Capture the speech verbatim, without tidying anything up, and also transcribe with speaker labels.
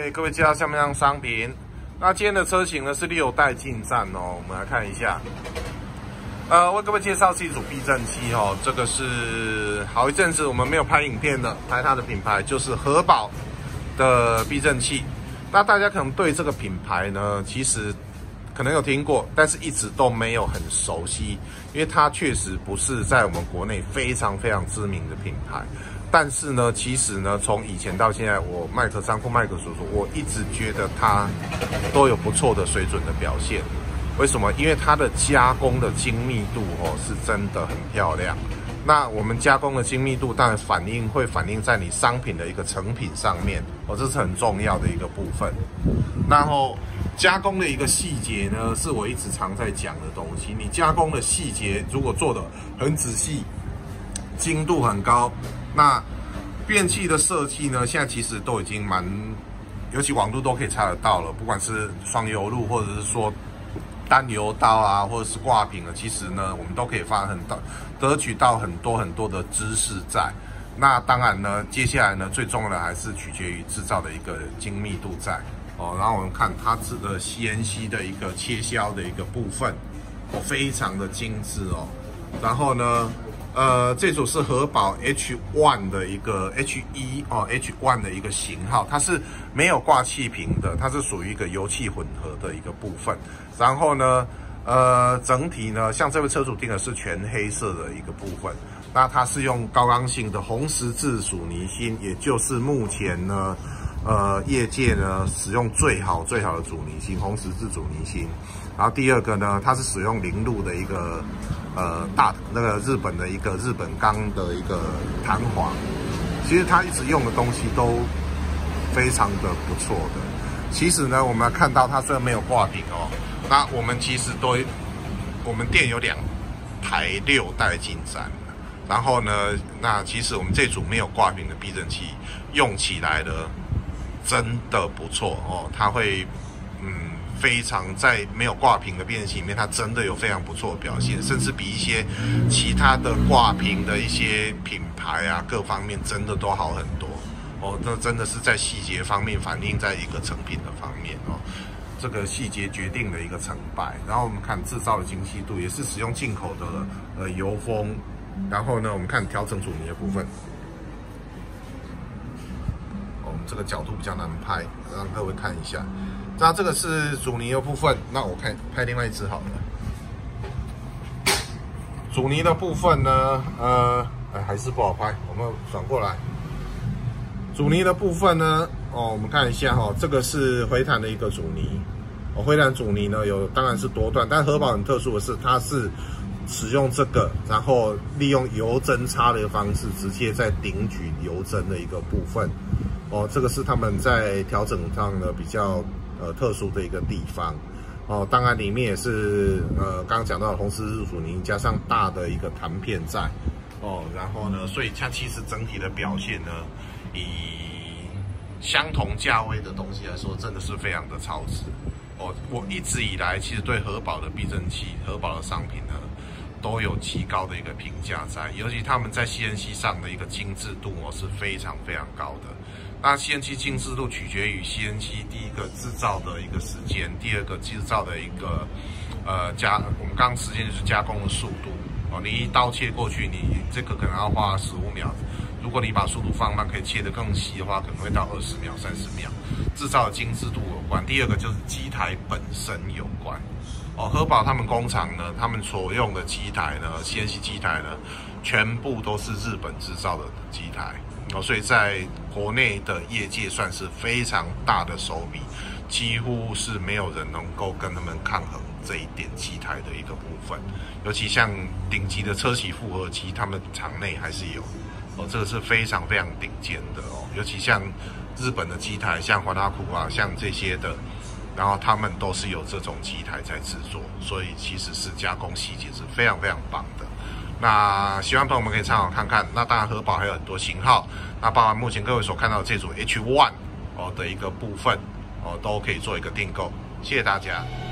Speaker 1: 哎，各位介绍下面这样商品。那今天的车型呢是六代进站哦，我们来看一下。呃，为各位介绍是一组避震器哦，这个是好一阵子我们没有拍影片的，拍它的品牌就是和宝的避震器。那大家可能对这个品牌呢，其实可能有听过，但是一直都没有很熟悉，因为它确实不是在我们国内非常非常知名的品牌。但是呢，其实呢，从以前到现在，我麦克仓库麦克叔叔，我一直觉得它都有不错的水准的表现。为什么？因为它的加工的精密度哦，是真的很漂亮。那我们加工的精密度，当然反映会反映在你商品的一个成品上面哦，这是很重要的一个部分。然后加工的一个细节呢，是我一直常在讲的东西。你加工的细节如果做得很仔细，精度很高。那变器的设计呢，现在其实都已经蛮，尤其网络都可以查得到了，不管是双油路或者是说单油刀啊，或者是挂柄啊，其实呢，我们都可以发很到得取到很多很多的知识在。那当然呢，接下来呢，最重要的还是取决于制造的一个精密度在哦。然后我们看它这个 C N C 的一个切削的一个部分，哦，非常的精致哦。然后呢，呃，这组是和宝 H 一 的一个 H 一 哦 H 一 的一个型号，它是没有挂气瓶的，它是属于一个油气混合的一个部分。然后呢，呃，整体呢，像这位车主订的是全黑色的一个部分，那它是用高刚性的红十字阻尼芯，也就是目前呢，呃，业界呢使用最好最好的阻尼芯，红十字阻尼芯。然后第二个呢，它是使用零路的一个呃大那个日本的一个日本钢的一个弹簧，其实它一直用的东西都非常的不错的。其实呢，我们看到它虽然没有挂柄哦，那我们其实都我们店有两台六代进站，然后呢，那其实我们这组没有挂柄的避震器用起来呢，真的不错哦，它会嗯。非常在没有挂屏的变形里面，它真的有非常不错的表现，甚至比一些其他的挂屏的一些品牌啊，各方面真的都好很多哦。那真的是在细节方面反映在一个成品的方面哦，这个细节决定了一个成败。然后我们看制造的精细度，也是使用进口的呃油封。然后呢，我们看调整阻尼的部分。我们这个角度比较难拍，让各位看一下。那这个是阻尼的部分，那我看拍另外一只好了。阻尼的部分呢，呃，哎还是不好拍，我们转过来。阻尼的部分呢，哦，我们看一下哈、哦，这个是回弹的一个阻尼。哦，回弹阻尼呢有当然是多段，但和宝很特殊的是，它是使用这个，然后利用油针插的方式，直接在顶举油针的一个部分。哦，这个是他们在调整上的比较。呃，特殊的一个地方哦，当然里面也是呃，刚刚讲到的红十字阻尼加上大的一个弹片在哦，然后呢，所以它其实整体的表现呢，以相同价位的东西来说，真的是非常的超值哦。我一直以来其实对和宝的避震器、和宝的商品呢，都有极高的一个评价在，尤其他们在 C N C 上的一个精致度哦是非常非常高的。那 C N C 精致度取决于 C N C 第一个制造的一个时间，第二个制造的一个呃加，我们刚刚时间就是加工的速度哦。你一刀切过去，你这个可能要花十五秒，如果你把速度放慢，可以切得更细的话，可能会到二十秒、三十秒。制造的精致度有关，第二个就是机台本身有关哦。和宝他们工厂呢，他们所用的机台呢 ，C N C 机台呢，全部都是日本制造的机台。哦，所以在国内的业界算是非常大的手笔，几乎是没有人能够跟他们抗衡这一点机台的一个部分。尤其像顶级的车铣复合机，他们厂内还是有哦，这个是非常非常顶尖的哦。尤其像日本的机台，像华纳库啊，像这些的，然后他们都是有这种机台在制作，所以其实是加工细节是非常非常棒的。那喜欢朋友们可以参考看看。那当然和宝还有很多型号，那包含目前各位所看到的这组 H 一 哦的一个部分哦，都可以做一个订购。谢谢大家。